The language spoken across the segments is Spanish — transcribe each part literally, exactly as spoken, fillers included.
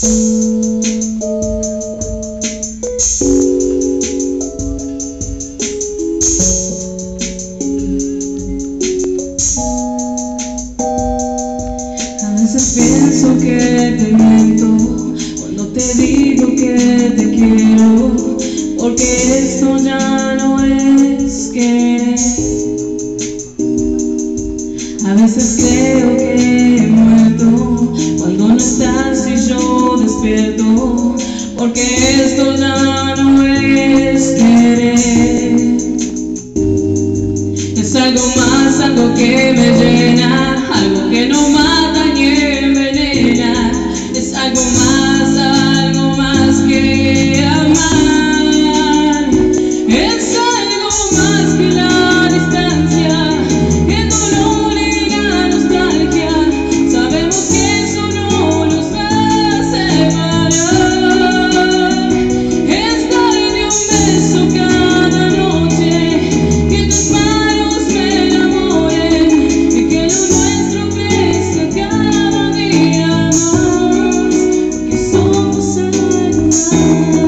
A veces pienso que te miento cuando te digo que te quiero, porque esto ya no es querer. A veces creo que he muerto cuando no estás y yo despierto, porque esto ya no es querer. Es algo más, algo que me llena, algo que no mata ni envenena. Es algo más, algo más que amar. Es algo más que la distancia, el dolor y la nostalgia. Sabemos que eso no nos va a separar. Es darle un beso cada noche, que tus manos me enamoren y que lo nuestro crezca cada día más, porque somos algo más.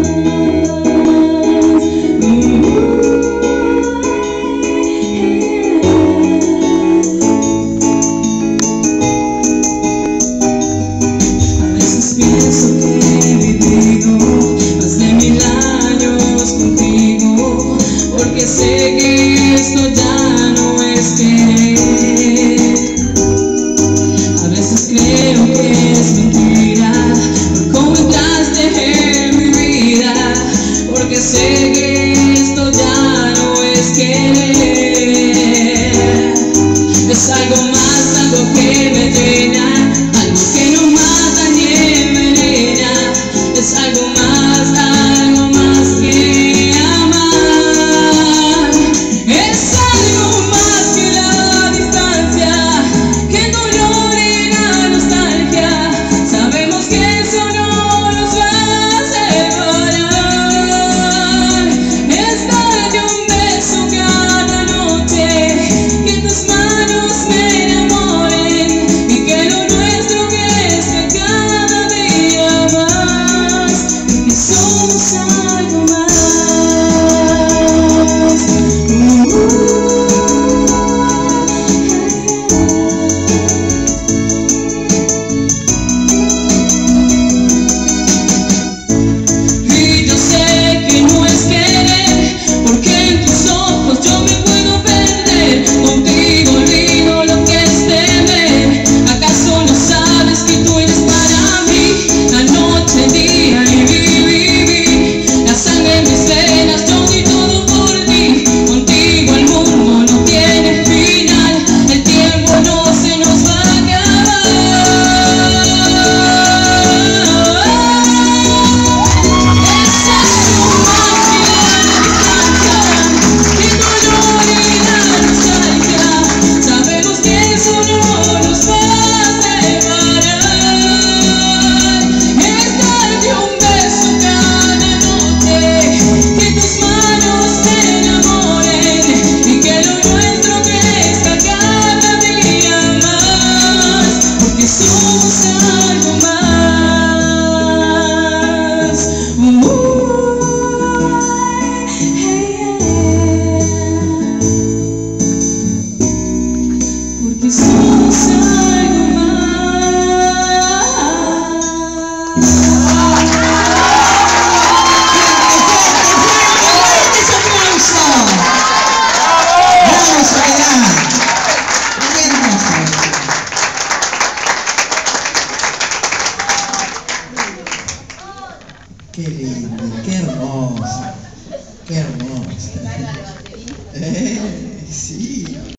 A veces pienso que he vivido más de mil años contigo, porque sé que esto ya no es querer. A veces creo que es mentira por cómo entraste en mi vida, porque sé que esto ya no es querer. Es algo más, algo que me llena, algo que no mata ni envenena. Es algo más, algo más que amar. Es algo más que la distancia, que el dolor y la nostalgia. Sabemos que eso no nos va a separar. Es darte un beso cada noche, que tus manos me enamoren y que lo nuestro crezca cada día más, porque somos algo más. Y yo sé que no es querer, porque en tus ojos yo me puedo perder. Contigo olvido lo que es temer. ¿Acaso no sabes que tú eres para mí la noche, el día y vivir? La sangre en mis venas, yo doy todo por ti. Contigo el mundo no tiene final, el tiempo no se nos va a acabar. Es algo más que la distancia, que el dolor y la nostalgia. Sabemos que eso no nos va a separar. Es darte un beso cada noche, que tus manos me enamoren y que lo nuestro crezca cada día más, porque somos algo más. Porque somos algo Qué lindo, qué hermoso, qué hermoso. Eh, sí.